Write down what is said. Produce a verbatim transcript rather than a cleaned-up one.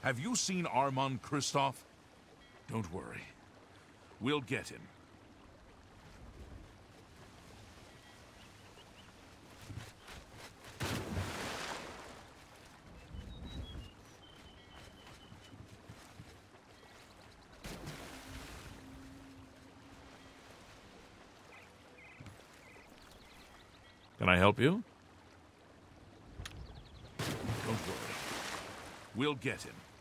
Have you seen Armand Kristoff? Don't worry. We'll get him. Can I help you? Don't worry. We'll get him.